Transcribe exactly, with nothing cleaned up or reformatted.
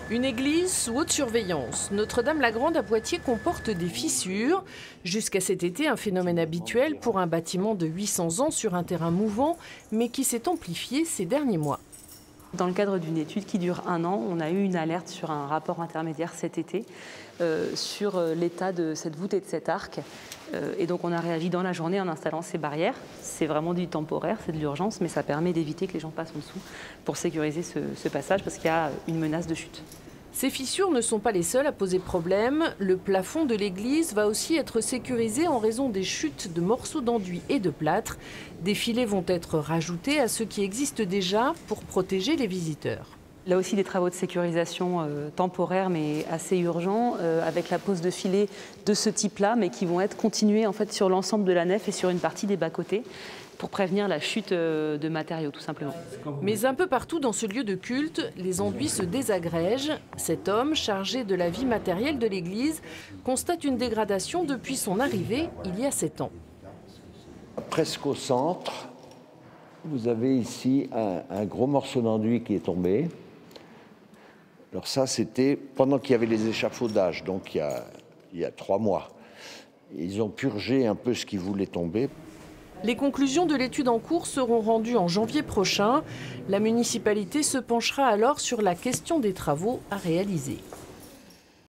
Une église sous haute surveillance. Notre-Dame-la-Grande à Poitiers comporte des fissures. Jusqu'à cet été, un phénomène habituel pour un bâtiment de huit cents ans sur un terrain mouvant, mais qui s'est amplifié ces derniers mois. Dans le cadre d'une étude qui dure un an, on a eu une alerte sur un rapport intermédiaire cet été euh, sur l'état de cette voûte et de cet arc. Euh, et donc on a réagi dans la journée en installant ces barrières. C'est vraiment du temporaire, c'est de l'urgence, mais ça permet d'éviter que les gens passent en dessous pour sécuriser ce, ce passage parce qu'il y a une menace de chute. Ces fissures ne sont pas les seules à poser problème. Le plafond de l'église va aussi être sécurisé en raison des chutes de morceaux d'enduit et de plâtre. Des filets vont être rajoutés à ceux qui existent déjà pour protéger les visiteurs. Là aussi des travaux de sécurisation euh, temporaires mais assez urgents euh, avec la pose de filets de ce type-là mais qui vont être continués en fait sur l'ensemble de la nef et sur une partie des bas-côtés pour prévenir la chute euh, de matériaux tout simplement. Mais un peu partout dans ce lieu de culte, les enduits se désagrègent. Cet homme, chargé de la vie matérielle de l'église, constate une dégradation depuis son arrivée il y a sept ans. Presque au centre, vous avez ici un, un gros morceau d'enduit qui est tombé. Alors ça, c'était pendant qu'il y avait les échafaudages, donc il y a, il y a trois mois. Ils ont purgé un peu ce qui voulait tomber. Les conclusions de l'étude en cours seront rendues en janvier prochain. La municipalité se penchera alors sur la question des travaux à réaliser.